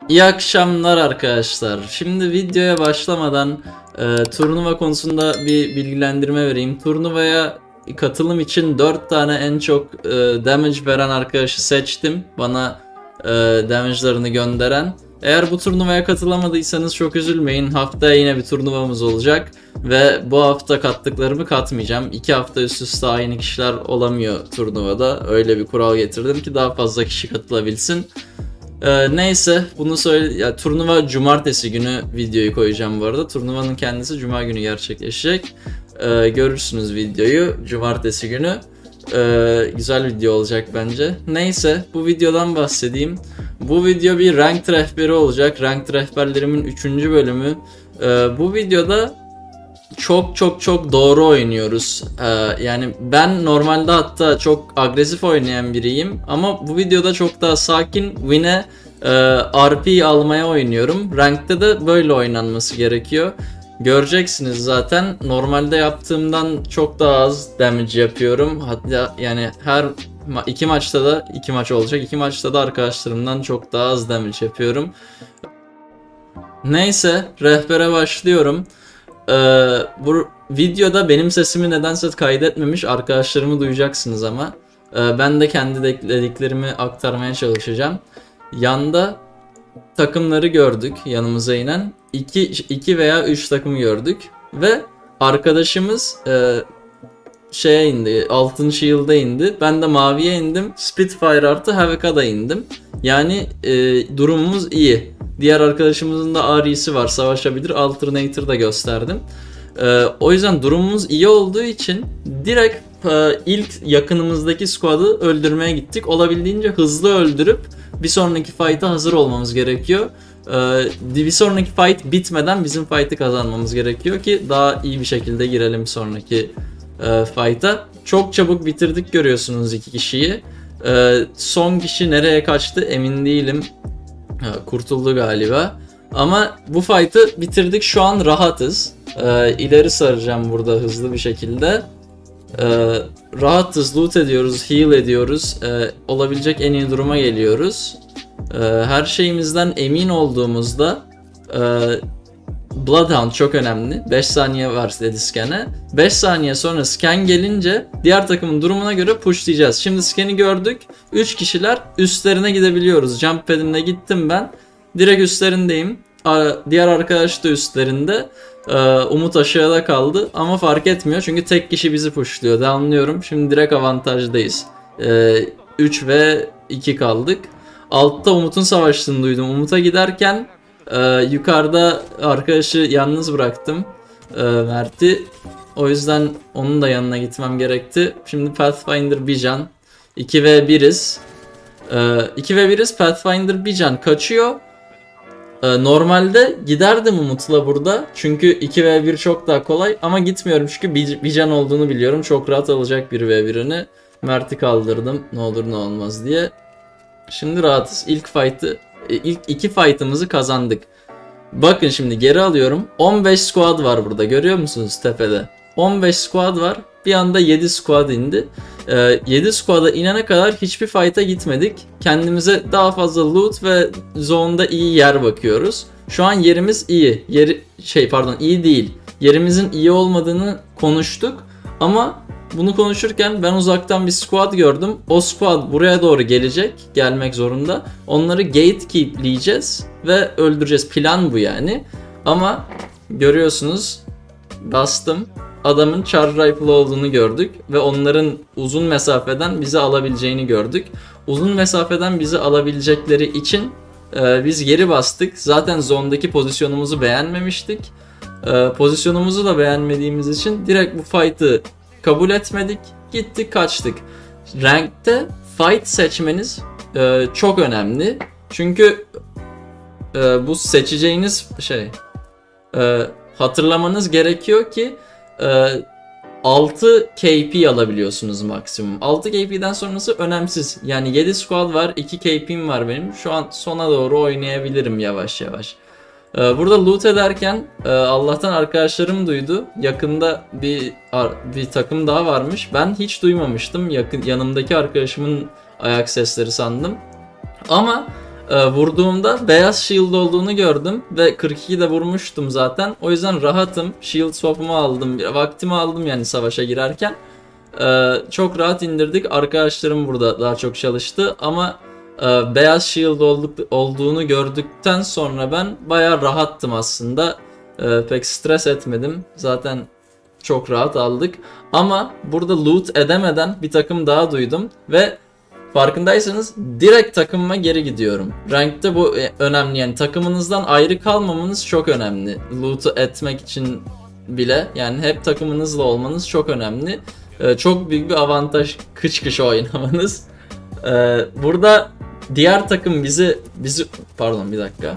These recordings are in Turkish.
İyi akşamlar arkadaşlar. Şimdi videoya başlamadan turnuva konusunda bir bilgilendirme vereyim. Turnuvaya katılım için 4 tane en çok damage veren arkadaşı seçtim. Bana damage'larını gönderen. Eğer bu turnuvaya katılamadıysanız çok üzülmeyin. Haftaya yine bir turnuvamız olacak. Ve bu hafta kattıklarımı katmayacağım. 2 hafta üst üste aynı kişiler olamıyor turnuvada. Öyle bir kural getirdim ki daha fazla kişi katılabilsin. Neyse bunu söyle ya, turnuva cumartesi günü videoyu koyacağım bu arada. Turnuvanın kendisi cuma günü gerçekleşecek. Görürsünüz videoyu cumartesi günü. Güzel video olacak bence. Neyse bu videodan bahsedeyim. Bu video bir ranked rehberi olacak. Ranked rehberlerimin 3. bölümü. Bu videoda çok doğru oynuyoruz. Yani ben normalde hatta çok agresif oynayan biriyim ama bu videoda çok daha sakin win'e RP almaya oynuyorum. Rank'te de böyle oynanması gerekiyor. Göreceksiniz zaten. Normalde yaptığımdan çok daha az damage yapıyorum. Hatta yani her iki maçta da iki maç olacak. İki maçta da arkadaşlarımdan çok daha az damage yapıyorum. Neyse rehbere başlıyorum. Bu videoda benim sesimi nedense kaydetmemiş arkadaşlarımı duyacaksınız ama ben de kendi dediklerimi aktarmaya çalışacağım. Yanda takımları gördük, yanımıza inen 2 veya 3 takım gördük ve arkadaşımız şeye indi, altın shield'a indi, ben de maviye indim, Spitfire artı Havoc'a indim. Yani durumumuz iyi. Diğer arkadaşımızın da AR'si var, savaşabilir. Alternator da gösterdim. O yüzden durumumuz iyi olduğu için direkt ilk yakınımızdaki squad'ı öldürmeye gittik. Olabildiğince hızlı öldürüp bir sonraki fight'a hazır olmamız gerekiyor. Bir sonraki fight bitmeden bizim fight'ı kazanmamız gerekiyor ki daha iyi bir şekilde girelim sonraki fight'a. Çok çabuk bitirdik, görüyorsunuz 2 kişiyi. Son kişi nereye kaçtı emin değilim. Kurtuldu galiba. Ama bu fight'ı bitirdik, şu an rahatız. İleri saracağım burada hızlı bir şekilde. Rahatız, loot ediyoruz, heal ediyoruz. Olabilecek en iyi duruma geliyoruz. Her şeyimizden emin olduğumuzda Bloodhound çok önemli. 5 saniye var dedi scan'e. 5 saniye sonra scan gelince diğer takımın durumuna göre pushlayacağız. Şimdi scan'i gördük. 3 kişiler, üstlerine gidebiliyoruz. Jump pad'imle gittim ben. Direkt üstlerindeyim. Diğer arkadaş da üstlerinde. Umut aşağıda kaldı ama fark etmiyor çünkü tek kişi bizi pushluyor. Anlıyorum. Şimdi direkt avantajdayız. 3 ve 2 kaldık. Altta Umut'un savaştığını duydum. Umut'a giderken yukarıda arkadaşı yalnız bıraktım, Mert'i. O yüzden onun da yanına gitmem gerekti. Şimdi Pathfinder bir can. 2 ve 1'iz. 2 ve 1'iz. Pathfinder bir can kaçıyor. Normalde giderdim Umut'la burada. Çünkü 2 ve 1 çok daha kolay. Ama gitmiyorum çünkü bir can olduğunu biliyorum. Çok rahat alacak 1 ve 1'ini. Mert'i kaldırdım. Ne olur ne olmaz diye. Şimdi rahatız. İlk 2 fight'ımızı kazandık. Bakın şimdi geri alıyorum. 15 squad var burada. Görüyor musunuz tepede? 15 squad var. Bir anda 7 squad indi. 7 squad'a inene kadar hiçbir fight'a gitmedik. Kendimize daha fazla loot ve zone'da iyi yer bakıyoruz. Şu an yerimiz iyi. İyi değil. Yerimizin iyi olmadığını konuştuk. Ama bunu konuşurken ben uzaktan bir squad gördüm. O squad buraya doğru gelecek. Gelmek zorunda. Onları gatekeepleyeceğiz ve öldüreceğiz. Plan bu yani. Ama görüyorsunuz, bastım. Adamın charge rifle olduğunu gördük ve onların uzun mesafeden bizi alabileceğini gördük. Uzun mesafeden bizi alabilecekleri için biz geri bastık. Zaten zone'daki pozisyonumuzu beğenmemiştik. Pozisyonumuzu da beğenmediğimiz için direkt bu fight'ı kabul etmedik. Gittik, kaçtık. Rank'te fight seçmeniz çok önemli. Çünkü bu seçeceğiniz hatırlamanız gerekiyor ki 6 KP alabiliyorsunuz maksimum. 6 KP'den sonrası önemsiz. Yani 7 squad var, 2 KP'm var benim. Şu an sona doğru oynayabilirim yavaş yavaş. Burada loot ederken Allah'tan arkadaşlarım duydu. Yakında bir takım daha varmış. Ben hiç duymamıştım. Yanımdaki arkadaşımın ayak sesleri sandım. Ama Vurduğumda beyaz shield olduğunu gördüm ve 42 de vurmuştum zaten. O yüzden rahatım. Shield swap'ımı aldım. Vaktimi aldım yani savaşa girerken. Çok rahat indirdik. Arkadaşlarım burada daha çok çalıştı ama beyaz shield olduğunu gördükten sonra ben bayağı rahattım aslında. Pek stres etmedim. Zaten çok rahat aldık. Ama burada loot edemeden bir takım daha duydum ve farkındaysanız direkt takımıma geri gidiyorum. Rank'te bu önemli, yani takımınızdan ayrı kalmamanız çok önemli. Loot'u etmek için bile yani hep takımınızla olmanız çok önemli. Çok büyük bir avantaj kıç kıç oynamanız. Burada diğer takım bizi pardon bir dakika.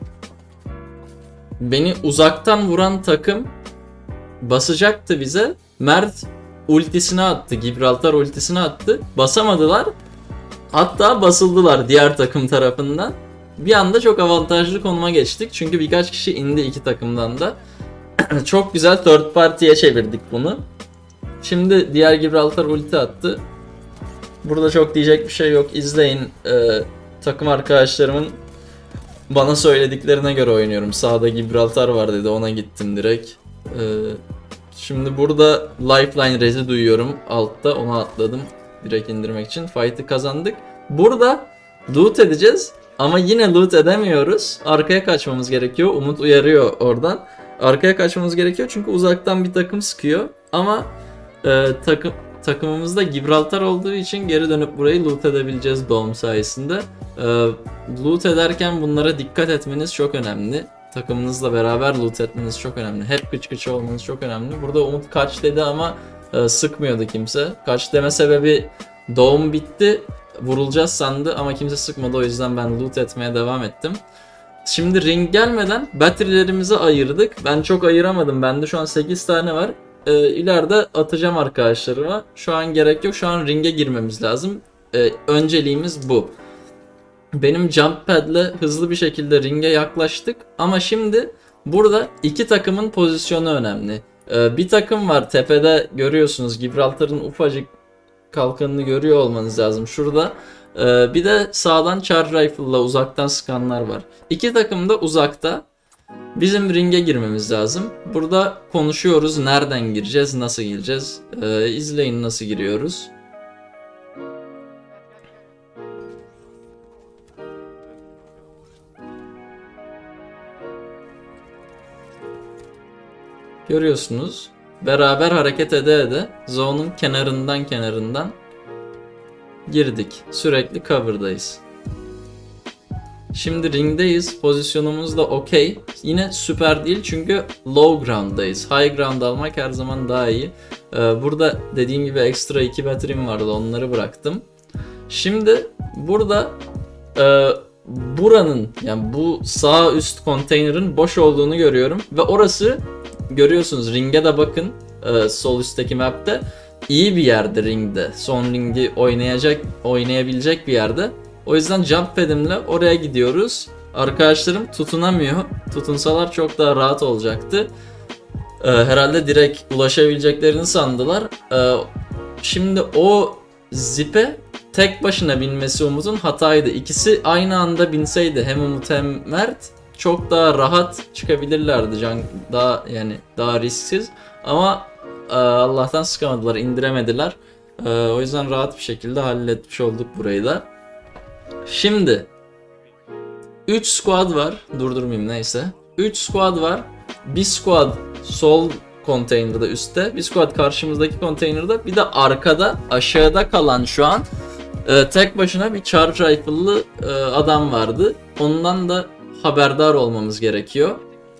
Beni uzaktan vuran takım basacaktı bize. Mert ultisini attı. Gibraltar ultisini attı. Basamadılar. Hatta basıldılar diğer takım tarafından. Bir anda çok avantajlı konuma geçtik. Çünkü birkaç kişi indi iki takımdan da. Çok güzel third party'ye çevirdik bunu. Şimdi diğer Gibraltar ulti attı. Burada çok diyecek bir şey yok. İzleyin. Takım arkadaşlarımın bana söylediklerine göre oynuyorum. Sağda Gibraltar var dedi. Ona gittim direkt. Şimdi burada lifeline rezi duyuyorum. Altta onu atladım. Direkt indirmek için. Fight'ı kazandık. Burada loot edeceğiz. Ama yine loot edemiyoruz. Arkaya kaçmamız gerekiyor. Umut uyarıyor oradan. Arkaya kaçmamız gerekiyor çünkü uzaktan bir takım sıkıyor. Ama takımımızda Gibraltar olduğu için geri dönüp burayı loot edebileceğiz Dome sayesinde. Loot ederken bunlara dikkat etmeniz çok önemli. Takımınızla beraber loot etmeniz çok önemli. Hep kıç kıç olmanız çok önemli. Burada Umut kaç dedi ama sıkmıyordu kimse. Kaç deme sebebi Dome bitti. Vurulacağız sandı ama kimse sıkmadı, o yüzden ben loot etmeye devam ettim. Şimdi ring gelmeden battery'lerimizi ayırdık. Ben çok ayıramadım. Bende şu an 8 tane var. İleride atacağım arkadaşlarıma. Şu an gerek yok. Şu an ringe girmemiz lazım. Önceliğimiz bu. Benim jump pad'le hızlı bir şekilde ringe yaklaştık. Ama şimdi burada iki takımın pozisyonu önemli. Bir takım var tepede, görüyorsunuz. Gibraltar'ın ufacık kalkanını görüyor olmanız lazım şurada. Bir de sağdan charge rifle'la uzaktan sıkanlar var. İki takım da uzakta. Bizim ringe girmemiz lazım. Burada konuşuyoruz. Nereden gireceğiz? Nasıl gireceğiz? İzleyin nasıl giriyoruz. Görüyorsunuz. Beraber hareket ede zone'un kenarından girdik. Sürekli cover'dayız. Şimdi ringdeyiz. Pozisyonumuz da okey. Yine süper değil çünkü low ground'dayız. High ground almak her zaman daha iyi. Burada dediğim gibi ekstra 2 battery'm vardı. Onları bıraktım. Şimdi burada buranın, yani bu sağ üst konteynerin boş olduğunu görüyorum. Ve orası, görüyorsunuz, ringe de bakın. Sol üstteki map'te. İyi bir yerde ringde. Son ringi oynayabilecek bir yerde. O yüzden jump pad'imle oraya gidiyoruz. Arkadaşlarım tutunamıyor. Tutunsalar çok daha rahat olacaktı. Herhalde direkt ulaşabileceklerini sandılar. Şimdi o zip'e tek başına binmesi Umut'un hataydı. İkisi aynı anda binseydi, hem Umut hem Mert, çok daha rahat çıkabilirlerdi. Daha risksiz. Ama Allah'tan sıkamadılar, indiremediler. O yüzden rahat bir şekilde halletmiş olduk burayı da. Şimdi 3 squad var. Durdurmayayım, neyse. 3 squad var. Bir squad sol konteynerda üstte. Bir squad karşımızdaki konteynerda. Bir de arkada, aşağıda kalan şu an tek başına bir charge rifle'lı adam vardı. Ondan da haberdar olmamız gerekiyor.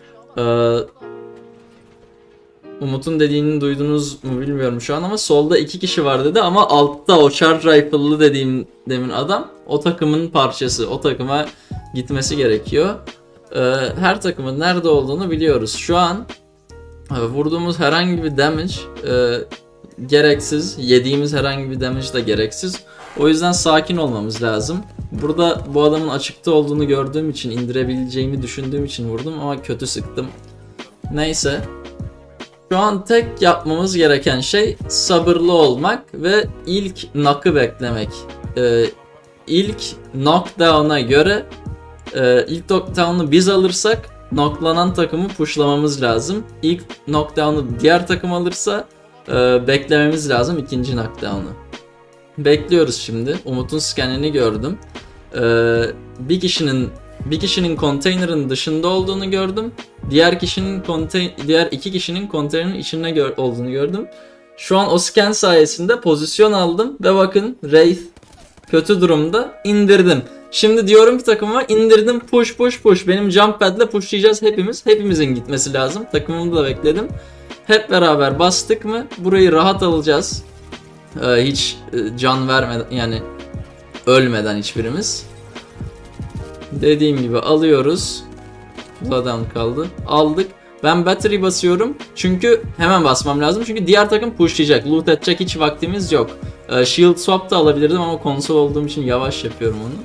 Umut'un dediğini duydunuz mu bilmiyorum şu an ama solda 2 kişi var dedi ama altta o charge rifle'lı dediğim demin adam o takımın parçası. O takıma gitmesi gerekiyor. Her takımın nerede olduğunu biliyoruz. Şu an vurduğumuz herhangi bir damage gereksiz. Yediğimiz herhangi bir damage de gereksiz. O yüzden sakin olmamız lazım. Burada bu adamın açıkta olduğunu gördüğüm için, indirebileceğimi düşündüğüm için vurdum ama kötü sıktım. Neyse. Şu an tek yapmamız gereken şey sabırlı olmak ve ilk knock'ı beklemek. İlk knockdown'a göre İlk knockdown'u biz alırsak knocklanan takımı pushlamamız lazım. İlk knockdown'u diğer takım alırsa beklememiz lazım ikinci knockdown'u. Bekliyoruz şimdi. Umut'un scanini gördüm. Bir kişinin konteynerin dışında olduğunu gördüm. Diğer iki kişinin konteynerin içinde olduğunu gördüm. Şu an o scan sayesinde pozisyon aldım ve bakın Wraith kötü durumda, indirdim. Şimdi diyorum ki takıma indirdim, push. Benim jump pad'le pushlayacağız hepimiz. Hepimizin gitmesi lazım. Takımımı da bekledim. Hep beraber bastık mı burayı rahat alacağız. Hiç can vermeden, yani ölmeden hiçbirimiz. Dediğim gibi alıyoruz. Bloodhound kaldı. Aldık. Ben battery basıyorum. Çünkü hemen basmam lazım. Çünkü diğer takım pushlayacak. Loot edecek hiç vaktimiz yok. Shield swap da alabilirdim ama konsol olduğum için yavaş yapıyorum onu.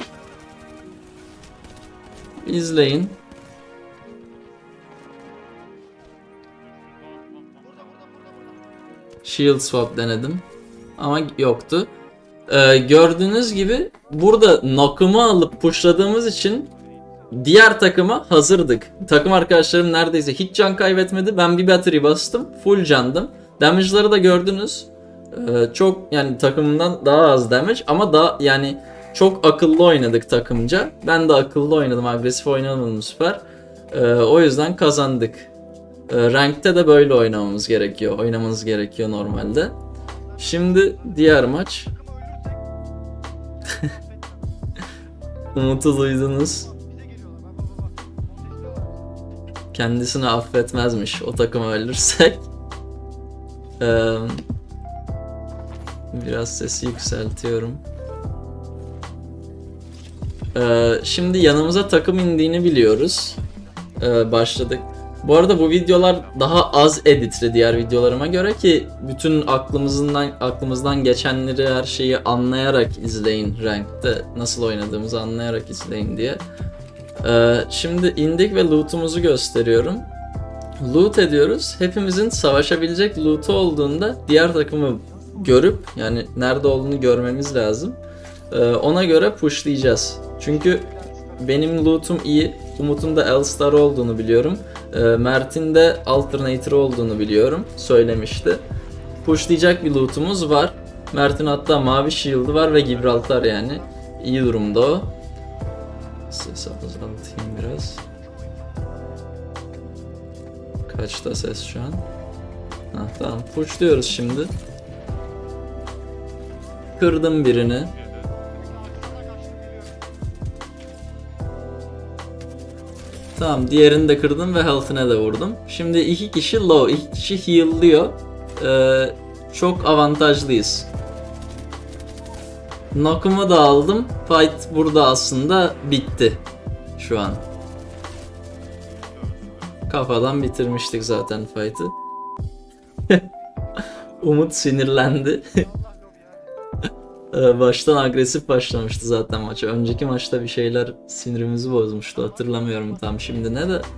İzleyin. Shield swap denedim. Ama yoktu. Gördüğünüz gibi burada knock'umu alıp pushladığımız için diğer takıma hazırdık. Takım arkadaşlarım neredeyse hiç can kaybetmedi. Ben bir battery bastım. Full candım. Damage'ları da gördünüz. Çok, yani takımımdan daha az damage ama daha, yani çok akıllı oynadık takımca. Ben de akıllı oynadım. Agresif oynamadım bu sefer. O yüzden kazandık. Rank'te de böyle oynamamız gerekiyor. Oynamanız gerekiyor normalde. Şimdi diğer maç. Umut'u duydunuz. Kendisini affetmezmiş o takımı ölürsek. Biraz sesi yükseltiyorum. Şimdi yanımıza takım indiğini biliyoruz. Başladık. Bu arada bu videolar daha az editli diğer videolarıma göre ki bütün aklımızdan geçenleri, her şeyi anlayarak izleyin, rankte nasıl oynadığımızı anlayarak izleyin diye. Şimdi indik ve loot'umuzu gösteriyorum. Loot ediyoruz. Hepimizin savaşabilecek loot'u olduğunda diğer takımı görüp, yani nerede olduğunu görmemiz lazım. Ona göre pushlayacağız. Çünkü benim loot'um iyi. Umut'un da L-Star olduğunu biliyorum. Mert'in de Alternator olduğunu biliyorum. Söylemişti. Pushlayacak bir loot'umuz var. Mert'in hatta mavi shield'ı var ve Gibraltar, yani. İyi durumda o. Ses azaltayım biraz. Kaçta ses şu an? Tamam, pushluyoruz şimdi. Kırdım birini. Tamam, diğerini de kırdım ve health'ine de vurdum. Şimdi iki kişi low, iki kişi heal'lıyor. Çok avantajlıyız. Knock'umu da aldım. Fight burada aslında bitti. Şu an. Kafadan bitirmiştik zaten fight'ı. Umut sinirlendi. Baştan agresif başlamıştı zaten maça. Önceki maçta bir şeyler sinirimizi bozmuştu. Hatırlamıyorum tam şimdi ne de.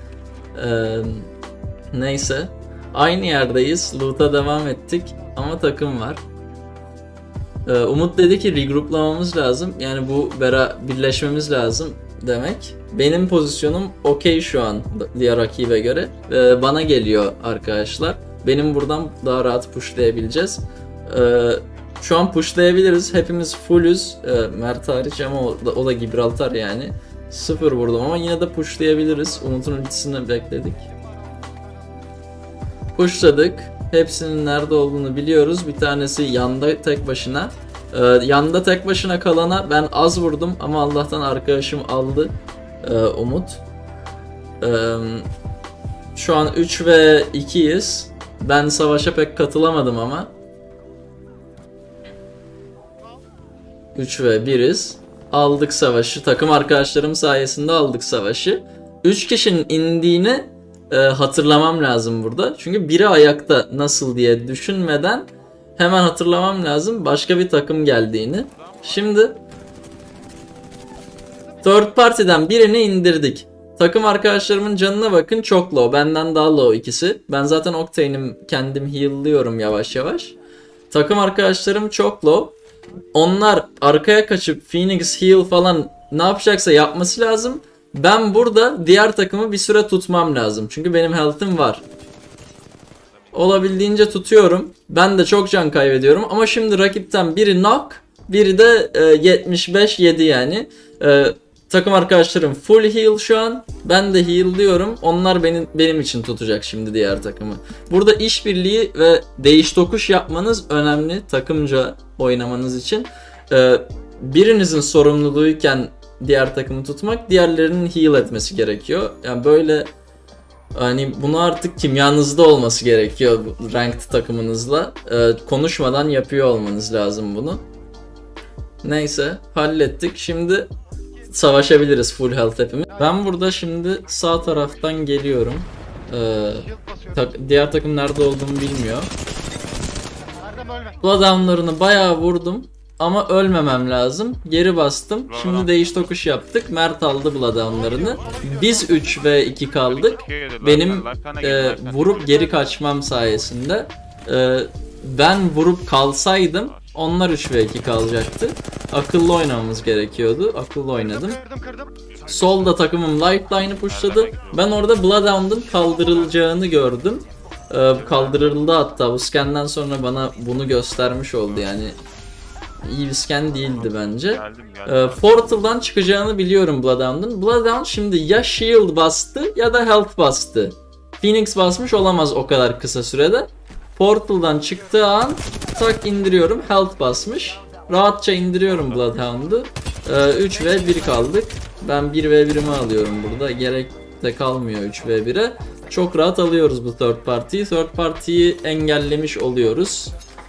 Neyse. Aynı yerdeyiz. Loot'a devam ettik. Ama takım var. Umut dedi ki regrouplamamız lazım. Yani bu birleşmemiz lazım demek. Benim pozisyonum okey şu an diğer rakibe göre. Bana geliyor arkadaşlar. Benim buradan daha rahat pushlayabileceğiz. Şu an pushlayabiliriz. Hepimiz fullüz. Mert hariç ama o da Gibraltar yani. 0 vurdum ama yine de pushlayabiliriz. Umut'un ultisini bekledik. Pushladık. Hepsinin nerede olduğunu biliyoruz. Bir tanesi yanda tek başına. Yanda tek başına kalana ben az vurdum ama Allah'tan arkadaşım aldı. Umut. Şu an 3 ve 2'yiz. Ben savaşa pek katılamadım ama. 3 ve 1'iz. Aldık savaşı. Takım arkadaşlarım sayesinde aldık savaşı. 3 kişinin indiğini hatırlamam lazım burada. Çünkü biri ayakta nasıl diye düşünmeden hemen hatırlamam lazım başka bir takım geldiğini. Şimdi third party'den birini indirdik. Takım arkadaşlarımın canına bakın, çok low. Benden daha low ikisi. Ben zaten Octane'im, kendim heal'lıyorum yavaş yavaş. Takım arkadaşlarım çok low. Onlar arkaya kaçıp Phoenix heal falan ne yapacaksa yapması lazım. Ben burada diğer takımı bir süre tutmam lazım. Çünkü benim health'im var. Olabildiğince tutuyorum. Ben de çok can kaybediyorum. Ama şimdi rakipten biri knock, biri de 75 yedi yani. Takım arkadaşlarım full heal şu an. Ben de heal diyorum. Onlar benim için tutacak şimdi diğer takımı. Burada işbirliği ve değiş tokuş yapmanız önemli. Takımca oynamanız için. Birinizin sorumluluğuyken diğer takımı tutmak, diğerlerinin heal etmesi gerekiyor. Yani böyle hani bunu artık kimyanızda olması gerekiyor ranked takımınızla. Konuşmadan yapıyor olmanız lazım bunu. Neyse hallettik. Şimdi savaşabiliriz full health hepimiz. Ben burada şimdi sağ taraftan geliyorum. Diğer takım nerede olduğumu bilmiyor. Bloodhound'larını bayağı vurdum. Ama ölmemem lazım. Geri bastım. Şimdi değiş tokuş yaptık. Mert aldı Bloodhound'larını. Biz 3 ve 2 kaldık. Benim vurup geri kaçmam sayesinde. Ben vurup kalsaydım onlar 3 ve 2 kalacaktı. Akıllı oynamamız gerekiyordu. Akıllı oynadım. Solda takımım Lifeline'ı pushladı. Ben orada Bloodhound'un kaldırılacağını gördüm. Kaldırıldı hatta. Bu scan'den sonra bana bunu göstermiş oldu yani. İyi bir scan değildi bence. Portal'dan çıkacağını biliyorum Bloodhound'un. Bloodhound şimdi ya shield bastı ya da health bastı. Phoenix basmış olamaz o kadar kısa sürede. Portal'dan çıktığı an tak indiriyorum. Health basmış. Rahatça indiriyorum Bloodhound'u. 3 ve 1 kaldık. Ben 1 ve 1'imi alıyorum burada. Gerek de kalmıyor 3 ve 1'e. Çok rahat alıyoruz bu third party'yi. Third party'yi engellemiş oluyoruz.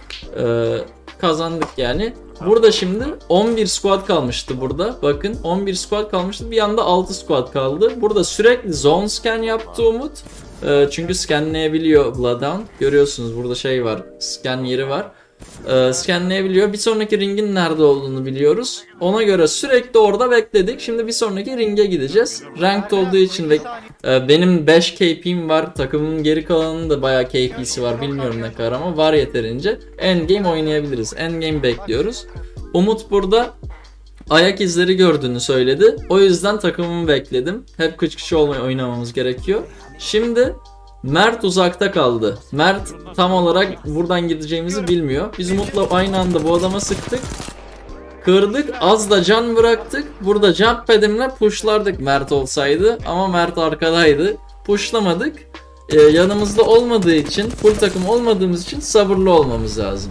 Kazandık yani. Burada şimdi 11 squad kalmıştı burada. Bakın 11 squad kalmıştı. Bir anda 6 squad kaldı. Burada sürekli zone scan yaptı Umut. Çünkü scanleyebiliyor Bloodhound. Görüyorsunuz burada şey var. Scan yeri var. Scanleyebiliyor. Bir sonraki ringin nerede olduğunu biliyoruz. Ona göre sürekli orada bekledik. Şimdi bir sonraki ringe gideceğiz. Ranked olduğu için ve benim 5 KP'm var. Takımın geri kalanının da bayağı KP'si var. Bilmiyorum ne kadar ama var yeterince. Endgame oynayabiliriz. Endgame bekliyoruz. Umut burada ayak izleri gördüğünü söyledi. O yüzden takımımı bekledim. Hep kıç kıç oynamamız gerekiyor. Şimdi Mert uzakta kaldı. Mert tam olarak buradan gideceğimizi bilmiyor. Biz Umut'la aynı anda bu adama sıktık. Kırdık. Az da can bıraktık. Burada jump pad'imle pushlardık Mert olsaydı. Ama Mert arkadaydı. Pushlamadık. Yanımızda olmadığı için, full takım olmadığımız için sabırlı olmamız lazım.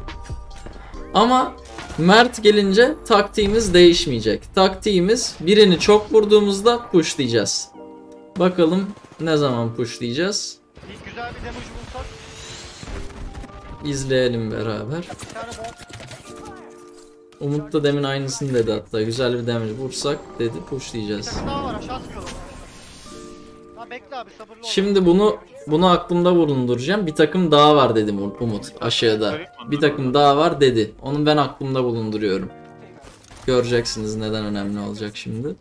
Ama Mert gelince taktiğimiz değişmeyecek. Taktiğimiz birini çok vurduğumuzda pushlayacağız. Bakalım ne zaman pushlayacağız? Güzel bir damage bulsak. İzleyelim beraber. Umut da demin aynısını dedi hatta. Güzel bir damage vursak dedi pushlayacağız. Daha var aşağı sıkıyorlar. Ha bekle abi sabırlı ol. Şimdi bunu aklımda bulunduracağım. Bir takım daha var dedim Umut aşağıda. Bir takım daha var dedi. Onu ben aklımda bulunduruyorum. Göreceksiniz neden önemli olacak şimdi.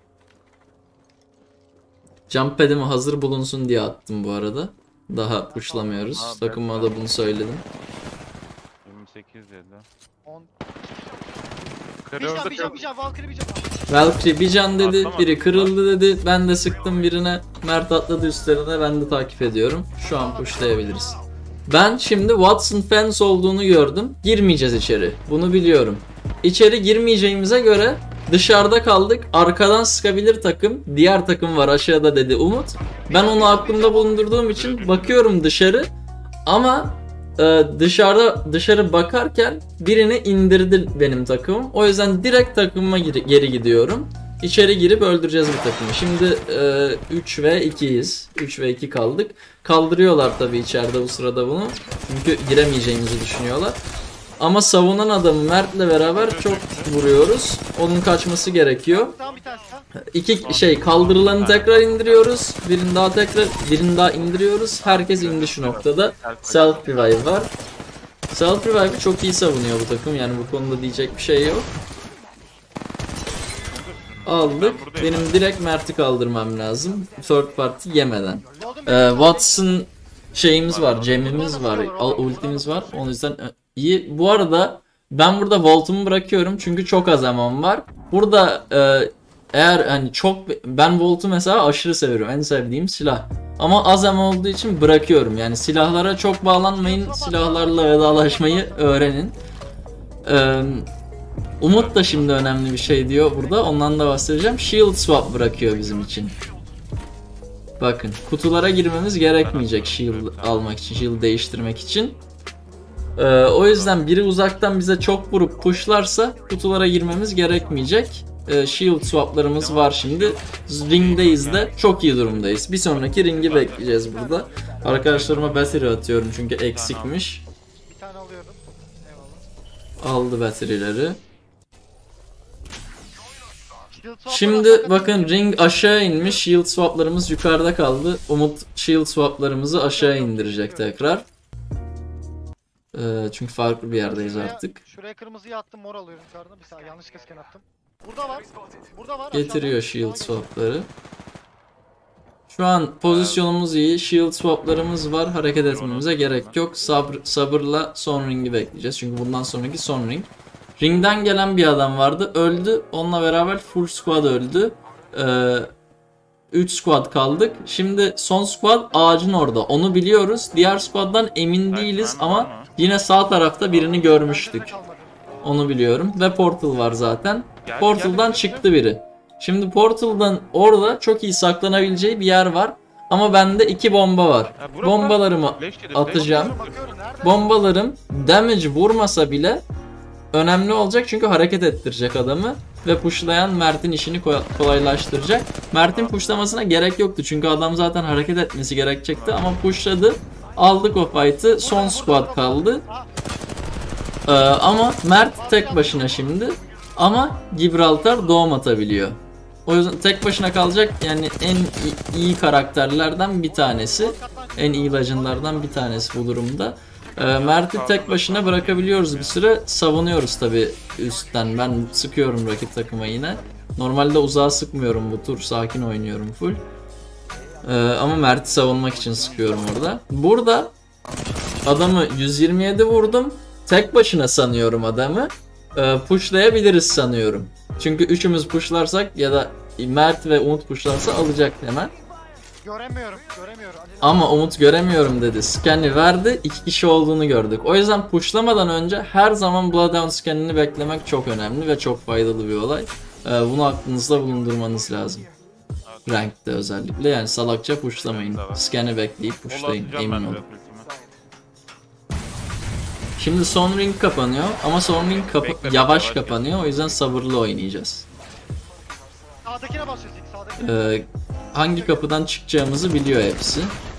Jump pad'imi hazır bulunsun diye attım bu arada. Daha pushlamıyoruz. Takıma da bunu söyledim. 28 dedi. 10. Kırıldı Bir can Valkyrie bir can. Valkyrie bir can dedi, biri kırıldı dedi. Ben de sıktım birine. Mert atladı üstlerine, ben de takip ediyorum. Şu an pushlayabiliriz. Ben şimdi Watson Fence olduğunu gördüm. Girmeyeceğiz içeri. Bunu biliyorum. İçeri girmeyeceğimize göre dışarıda kaldık. Arkadan sıkabilir takım. Diğer takım var aşağıda dedi Umut. Ben onu aklımda bulundurduğum için bakıyorum dışarı. Ama dışarı bakarken birini indirdi benim takımım. O yüzden direkt takımıma geri gidiyorum. İçeri girip öldüreceğiz bu takımı. Şimdi 3 ve 2'yiz. 3 ve 2 kaldık. Kaldırıyorlar tabii içeride bu sırada bunu. Çünkü giremeyeceğimizi düşünüyorlar. Ama savunan adamı Mert'le beraber çok vuruyoruz. Onun kaçması gerekiyor. Tamam bir tanesi. İki kaldırılanı tekrar indiriyoruz. Birini daha indiriyoruz. Herkes indi şu noktada. Self revive var. Self revive'ı çok iyi savunuyor bu takım. Yani bu konuda diyecek bir şey yok. Aldık. Benim direkt Mert'i kaldırmam lazım. Third party yemeden. Watson şeyimiz var, gemimiz var, ultimiz var. O yüzden iyi. Bu arada ben burada voltumu bırakıyorum çünkü çok az amam var. Burada eğer hani çok, ben Volt'u mesela aşırı seviyorum. En sevdiğim silah. Ama az ama olduğu için bırakıyorum. Yani silahlara çok bağlanmayın. Silahlarla vedalaşmayı öğrenin. Umut da şimdi önemli bir şey diyor burada. Ondan da bahsedeceğim. Shield swap bırakıyor bizim için. Bakın kutulara girmemiz gerekmeyecek shield almak için, shield değiştirmek için. O yüzden biri uzaktan bize çok vurup pushlarsa kutulara girmemiz gerekmeyecek. Shield swaplarımız var şimdi. Ringdeyiz de çok iyi durumdayız. Bir sonraki ringi bekleyeceğiz burada. Arkadaşlarıma battery atıyorum çünkü eksikmiş. Bir tane alıyorum. Eyvallah. Aldı battery'leri. Shield swap'lar Şimdi hakikaten bakın ring aşağı inmiş. Shield swaplarımız yukarıda kaldı. Umut shield swaplarımızı aşağı indirecek tekrar. Çünkü farklı bir yerdeyiz artık. Şuraya kırmızıyı attım, mor alıyorum yukarıdan. Bir saniye, yanlış kesken attım. Burada var. Burada var. Getiriyor aşağıda. shield Sağa swapları. Şu an pozisyonumuz iyi. Shield swaplarımız var. Hareket etmemize gerek yok. Sabırla son ringi bekleyeceğiz. Çünkü bundan sonraki son ring. Ringden gelen bir adam vardı. Öldü. Onunla beraber full squad öldü. 3 squad kaldık. Şimdi son squad ağacın orada. Onu biliyoruz. Diğer squad'dan emin değiliz ama yine sağ tarafta birini görmüştük. kalmadı. Onu biliyorum. Ve portal var zaten. Portal'dan çıktı biri. Şimdi portal'dan orada çok iyi saklanabileceği bir yer var. Ama bende 2 bomba var. Bombalarımı atacağım. Bakıyorum, nerede? Bombalarım damage vurmasa bile önemli olacak çünkü hareket ettirecek adamı. Ve pushlayan Mert'in işini kolaylaştıracak. Mert'in pushlamasına gerek yoktu çünkü adam zaten hareket etmesi gerekecekti ama pushladı. Aldık o fight'ı. Son squad kaldı. Ama Mert tek başına şimdi. Ama Gibraltar doğum atabiliyor. O yüzden tek başına kalacak, yani en iyi karakterlerden bir tanesi. En iyi legendlardan bir tanesi bu durumda. Mert'i tek başına bırakabiliyoruz bir süre. Savunuyoruz tabi üstten. Ben sıkıyorum rakip takıma yine. Normalde uzağa sıkmıyorum bu tur. Sakin oynuyorum full. Ama Mert'i savunmak için sıkıyorum orada. Burada adamı 127 vurdum. Tek başına sanıyorum adamı. Pushlayabiliriz sanıyorum. Çünkü üçümüz pushlarsak ya da Mert ve Umut pushlarsa alacak hemen. Göremiyorum. Ama Umut göremiyorum dedi. Scan'i verdi. 2 kişi olduğunu gördük. O yüzden pushlamadan önce her zaman Bloodhound scan'ini beklemek çok önemli ve çok faydalı bir olay. Bunu aklınızda bulundurmanız lazım. Rank'te özellikle. Yani salakça pushlamayın. Scan'i bekleyip pushlayın. Emin olun. Şimdi son ring kapanıyor ama son ring yavaş kapanıyor. O yüzden sabırlı oynayacağız. Sağdakine basıyorsun. Sağdakine. Hangi kapıdan çıkacağımızı biliyor hepsi.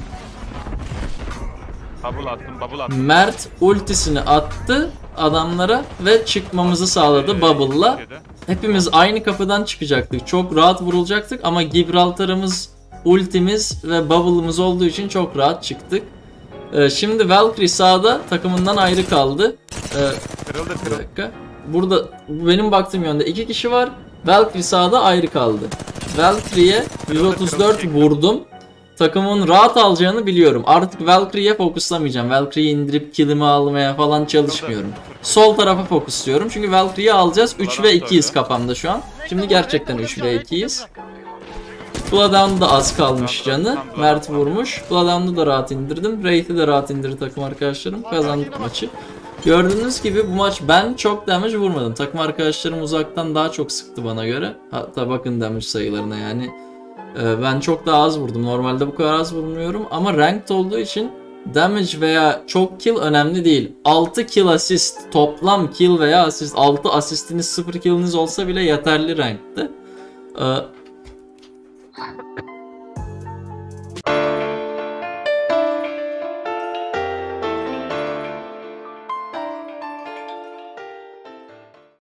Bubble attım. Mert ultisini attı adamlara ve çıkmamızı sağladı bubble'la. Hepimiz aynı kapıdan çıkacaktık. Çok rahat vurulacaktık ama Gibraltar'ımız, ultimiz ve bubble'ımız olduğu için çok rahat çıktık. Şimdi Valkyrie sağda takımından ayrı kaldı. Bir dakika. Burada benim baktığım yönde 2 kişi var. Valkyrie sağda ayrı kaldı. Valkyrie'ye 134 vurdum. Takımın rahat alacağını biliyorum. Artık Valkyrie'ye fokuslamayacağım. Valkyrie'yi indirip kill'imi almaya falan çalışmıyorum. Sol tarafa fokusluyorum. Çünkü Valkyrie'yi alacağız. 3 ve 2'yiz kafamda şu an. Şimdi gerçekten 3 ve 2'yiz. Bloodhound da az kalmış canı. Mert vurmuş. Bloodhound'u da rahat indirdim. Wraith'i de rahat indirdi takım arkadaşlarım. Kazandık maçı. Gördüğünüz gibi bu maç ben çok damage vurmadım. Takım arkadaşlarım uzaktan daha çok sıktı bana göre. Hatta bakın damage sayılarına yani. Ben çok daha az vurdum. Normalde bu kadar az vurmuyorum. Ama ranked olduğu için damage veya çok kill önemli değil. 6 kill assist, toplam kill veya assist, 6 asistiniz 0 killiniz olsa bile yeterli rankte.